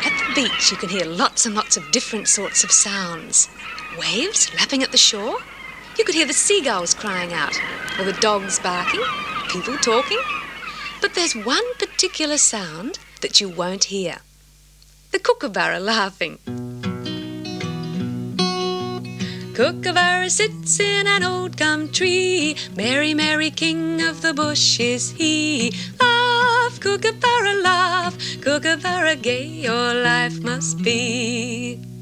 At the beach, you can hear lots and lots of different sorts of sounds. Waves lapping at the shore. You could hear the seagulls crying out, or the dogs barking, people talking. But there's one particular sound that you won't hear. The kookaburra laughing. Kookaburra sits in an old gum tree. Merry, merry king of the bush is he. Laugh, kookaburra, laugh. Kookaburra, gay your life must be.